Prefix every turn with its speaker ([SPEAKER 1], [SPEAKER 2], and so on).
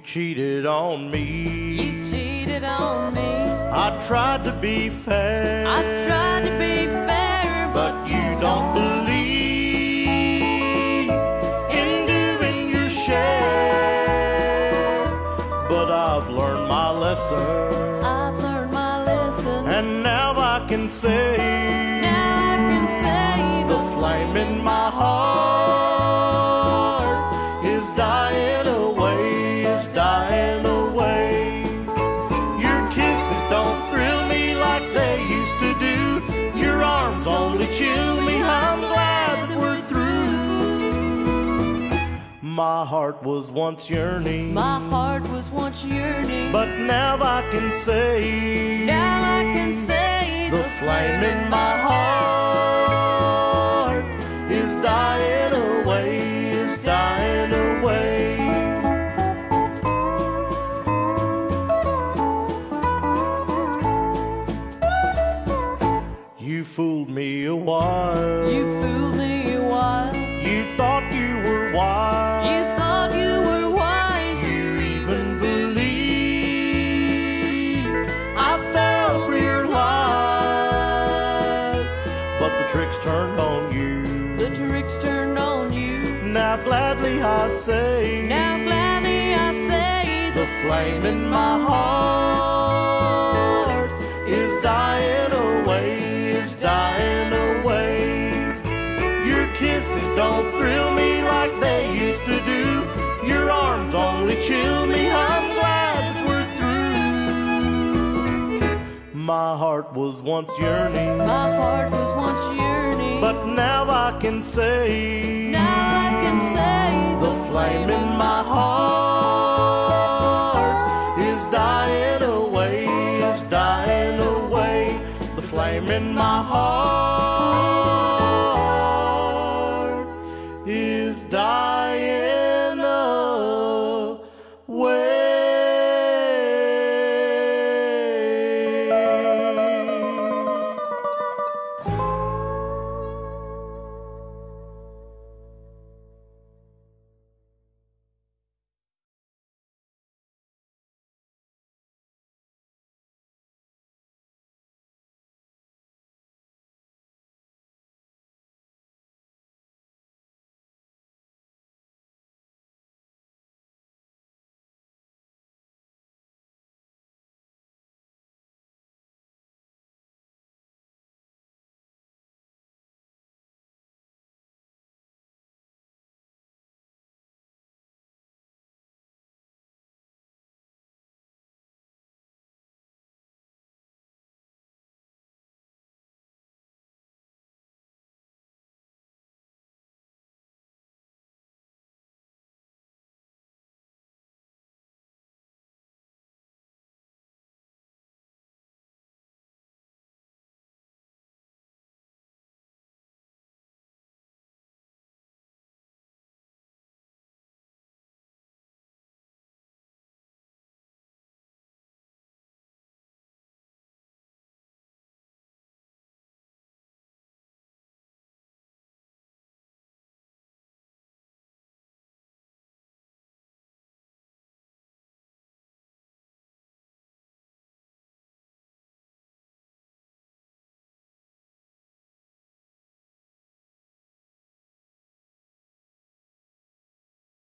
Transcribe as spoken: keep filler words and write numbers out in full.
[SPEAKER 1] cheated on me.
[SPEAKER 2] You cheated on me.
[SPEAKER 1] I tried to be fair.
[SPEAKER 2] I tried to be fair,
[SPEAKER 1] but you don't believe in doing your share. But I've learned my lesson.
[SPEAKER 2] I've learned my lesson.
[SPEAKER 1] And now I can say,
[SPEAKER 2] now I can say
[SPEAKER 1] the flame in my heart is dying away, is dying away. Your kisses don't thrill me like they used to do. Your arms only chill me. I'm glad that we're through. My heart was once yearning.
[SPEAKER 2] My heart was once yearning.
[SPEAKER 1] But now I can say,
[SPEAKER 2] now I can say
[SPEAKER 1] the flame in my heart is dying away, is dying away. You fooled me a while.
[SPEAKER 2] You fooled me a while.
[SPEAKER 1] You thought you were wise.
[SPEAKER 2] You thought you were wise.
[SPEAKER 1] You even believed I fell for your lies. But the tricks turned on you.
[SPEAKER 2] The tricks turned on you.
[SPEAKER 1] Now gladly I say,
[SPEAKER 2] now gladly I say,
[SPEAKER 1] the flame in my heart is dying away, is dying away. Your kisses don't thrill me like they used to do. Your arms only chill me. I'm glad that we're through. My heart was once yearning.
[SPEAKER 2] My heart was once yearning.
[SPEAKER 1] But now I can say,
[SPEAKER 2] now I can say,
[SPEAKER 1] the flame in my heart is dying away, is dying away. The flame in my heart